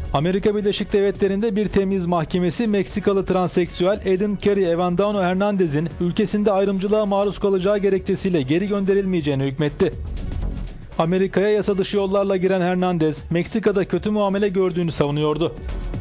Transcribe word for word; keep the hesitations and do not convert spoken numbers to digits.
Amerika Birleşik Devletleri'nde bir temiz mahkemesi Meksikalı transseksüel Eden Kerry Evandano Hernandez'in ülkesinde ayrımcılığa maruz kalacağı gerekçesiyle geri gönderilmeyeceğini hükmetti. Amerika'ya yasa dışı yollarla giren Hernandez, Meksika'da kötü muamele gördüğünü savunuyordu.